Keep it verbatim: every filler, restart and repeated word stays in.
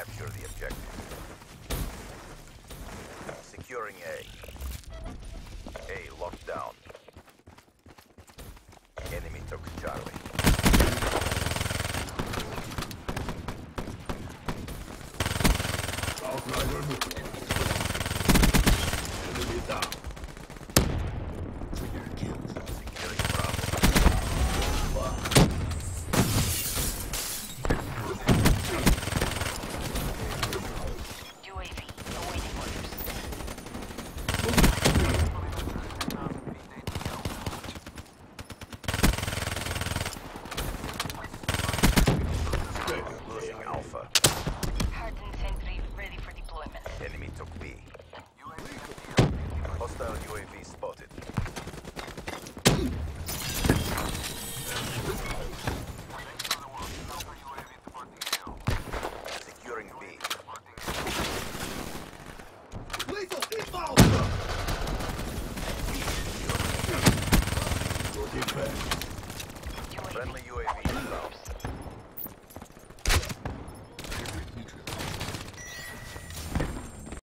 Capture the objective. Securing A. A locked down. Enemy took Charlie. Outrider moving. Enemy down. Trigger killed. Securing Bravo. U A V awaiting orders. Losing Alpha. Hardened sentry ready for deployment. Enemy took B. Hostile U A V spotted. Securing B. Lethal inbound! Looking back. U A V Friendly U A V